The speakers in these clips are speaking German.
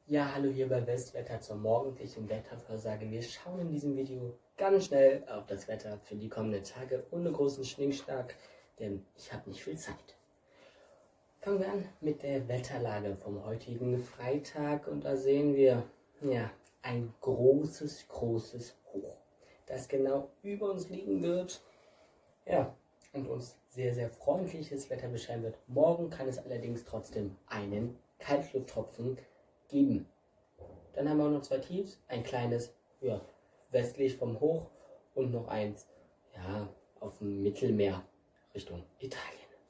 Ja, hallo hier bei Westwetter zur morgendlichen Wettervorhersage. Wir schauen in diesem Video ganz schnell auf das Wetter für die kommenden Tage ohne großen Schnickschnack, denn ich habe nicht viel Zeit. Fangen wir an mit der Wetterlage vom heutigen Freitag und da sehen wir ein großes Hoch, das genau über uns liegen wird. Ja, und uns sehr freundliches Wetter bescheren wird. Morgen kann es allerdings trotzdem einen Kaltlufttropfen geben. Dann haben wir auch noch zwei Tiefs, ein kleines westlich vom Hoch und noch eins auf dem Mittelmeer Richtung Italien.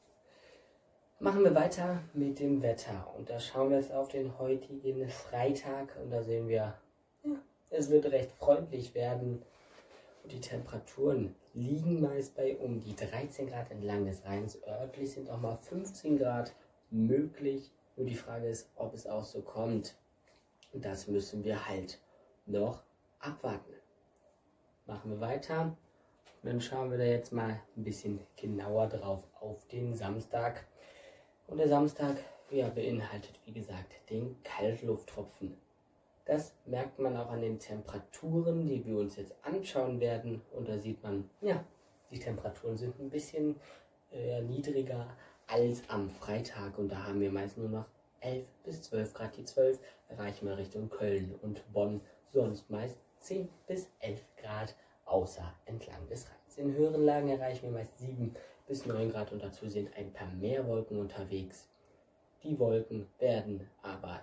Machen wir weiter mit dem Wetter und da schauen wir jetzt auf den heutigen Freitag und da sehen wir, es wird recht freundlich werden und die Temperaturen liegen meist bei um die 13 Grad entlang des Rheins. Örtlich sind auch mal 15 Grad möglich. Nur die Frage ist, ob es auch so kommt. Und das müssen wir halt noch abwarten. Machen wir weiter. Und dann schauen wir da jetzt mal ein bisschen genauer drauf auf den Samstag. Und der Samstag beinhaltet, wie gesagt, den Kaltlufttropfen. Das merkt man auch an den Temperaturen, die wir uns jetzt anschauen werden. Und da sieht man, die Temperaturen sind ein bisschen niedriger als am Freitag. Und da haben wir meist nur noch 11 bis 12 Grad. Die 12 erreichen wir Richtung Köln und Bonn. Sonst meist 10 bis 11 Grad, außer entlang des Rheins. In höheren Lagen erreichen wir meist 7 bis 9 Grad und dazu sind ein paar mehr Wolken unterwegs. Die Wolken werden aber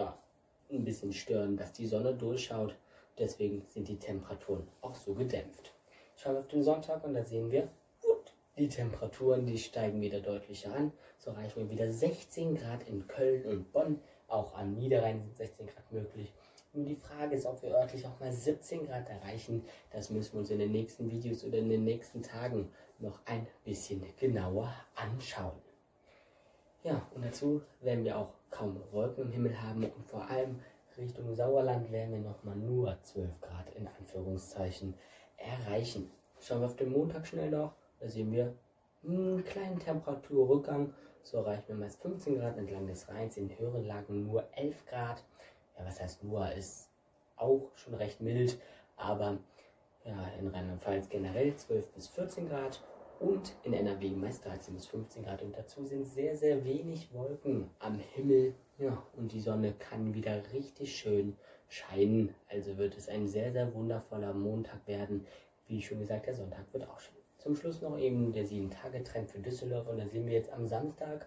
ein bisschen stören, dass die Sonne durchschaut. Deswegen sind die Temperaturen auch so gedämpft. Schauen wir auf den Sonntag und da sehen wir, die Temperaturen, die steigen wieder deutlicher an. So erreichen wir wieder 16 Grad in Köln und Bonn. Auch am Niederrhein sind 16 Grad möglich. Nur die Frage ist, ob wir örtlich auch mal 17 Grad erreichen. Das müssen wir uns in den nächsten Videos oder in den nächsten Tagen noch ein bisschen genauer anschauen. Ja, und dazu werden wir auch kaum Wolken im Himmel haben und vor allem Richtung Sauerland werden wir nochmal nur 12 Grad in Anführungszeichen erreichen. Schauen wir auf den Montag schnell noch, da sehen wir einen kleinen Temperaturrückgang. So erreichen wir meist 15 Grad entlang des Rheins, in höheren Lagen nur 11 Grad. Ja, was heißt nur, ist auch schon recht mild, aber in Rheinland-Pfalz generell 12 bis 14 Grad. Und in NRW meist 13 bis 15 Grad und dazu sind sehr wenig Wolken am Himmel. Ja, und die Sonne kann wieder richtig schön scheinen. Also wird es ein sehr wundervoller Montag werden. Wie schon gesagt, der Sonntag wird auch schön. Zum Schluss noch eben der 7-Tage-Trend für Düsseldorf und da sehen wir jetzt am Samstag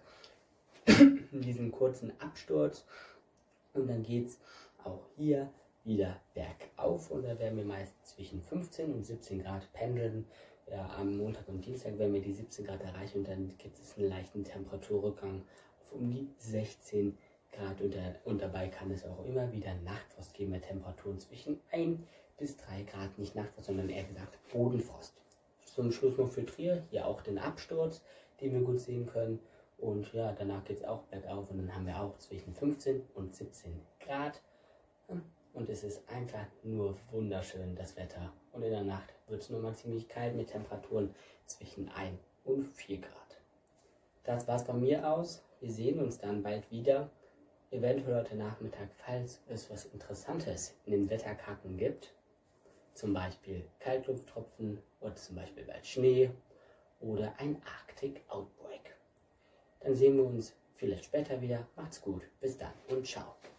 diesen kurzen Absturz. Und dann geht es auch hier wieder bergauf und da werden wir meist zwischen 15 und 17 Grad pendeln. Ja, am Montag und Dienstag werden wir die 17 Grad erreichen und dann gibt es einen leichten Temperaturrückgang auf um die 16 Grad und dabei kann es auch immer wieder Nachtfrost geben mit Temperaturen zwischen 1 bis 3 Grad, nicht Nachtfrost, sondern eher gesagt Bodenfrost. Zum Schluss noch für Trier, hier auch den Absturz, den wir gut sehen können und danach geht es auch bergauf und dann haben wir auch zwischen 15 und 17 Grad. Und es ist einfach nur wunderschön, das Wetter. Und in der Nacht wird es nochmal ziemlich kalt mit Temperaturen zwischen 1 und 4 Grad. Das war's von mir aus. Wir sehen uns dann bald wieder. Eventuell heute Nachmittag, falls es was Interessantes in den Wetterkarten gibt. Zum Beispiel Kaltlufttropfen oder zum Beispiel bald Schnee oder ein Arctic Outbreak. Dann sehen wir uns vielleicht später wieder. Macht's gut. Bis dann und ciao.